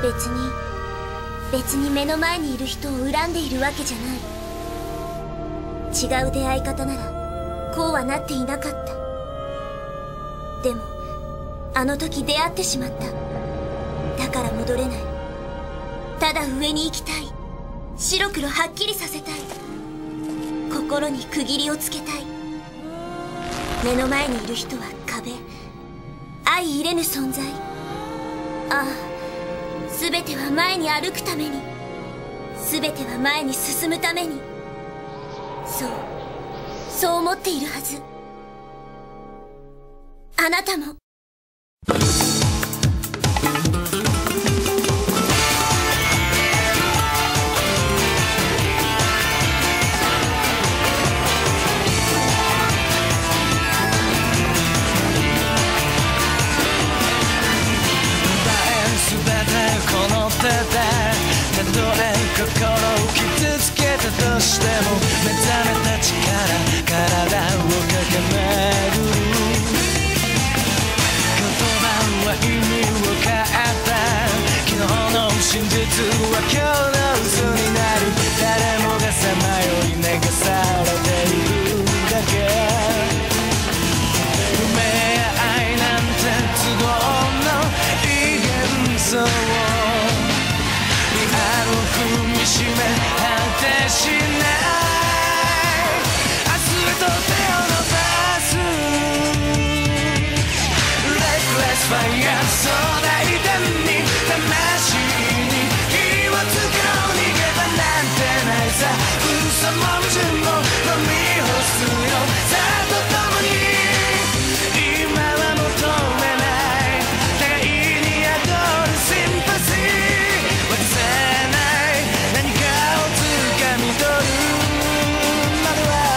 別に目の前にいる人を恨んでいるわけじゃない。違う出会い方ならこうはなっていなかった。でもあの時出会ってしまった。だから戻れない。ただ上に行きたい。白黒はっきりさせたい。心に区切りをつけたい。目の前にいる人は壁、相入れぬ存在。ああ、全ては前に歩くために、全ては前に進むために。そう思っているはず。あなたも。 たとえ心を傷つけたとしても目覚めた力、体を駆け巡る。言葉は意味を変えた。昨日の真実は今日の嘘になる。誰もがさまよい流されているだけ。夢や愛なんて都合のいい幻想。踏みしめ果てしない。明日へと手を伸ばす Reckless Fire 壮大弾に魂に火をつけろ。逃げ場なんてないさ。嘘も矛盾も飲み干すよ。さあと共に今は求めない互いに宿るシンパシー。渡せ何かをつかみ取るまでは。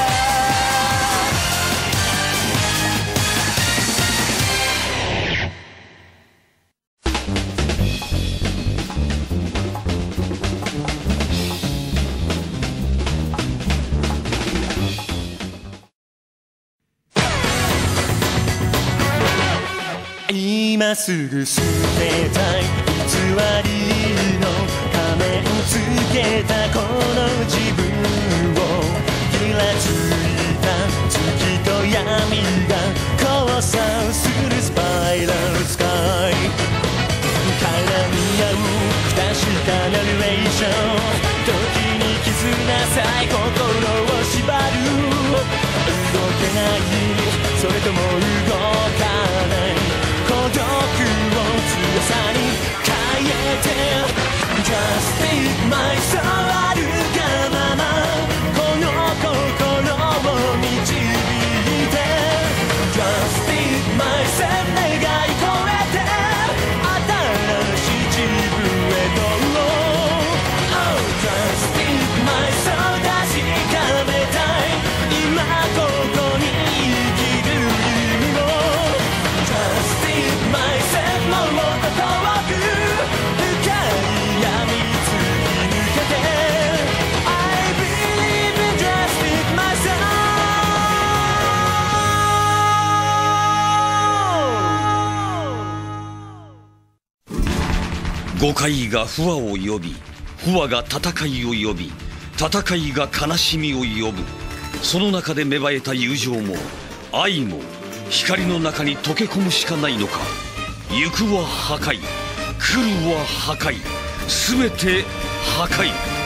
今すぐ捨てたい偽りの仮面つけたこの自分を。ぎらついた月と闇が交差するスパイラルスカイ。絡み合う不確かなリレーション。時に絆さえ心を縛る。動けない、それとも動かない。孤独を強さに変えて Just be my soul あるがままこの心を導いて Just be myself 願い超えて新しい自分へと Oh just be my soul 確かめたい今ここに生きる意味を Just be myself もっと遠く深い闇突き抜けて I believe in just be myself。 誤解が不和を呼び、不和が戦いを呼び、戦いが悲しみを呼ぶ。その中で芽生えた友情も愛も光の中に溶け込むしかないのか。行くは破壊、来るは破壊、全て破壊。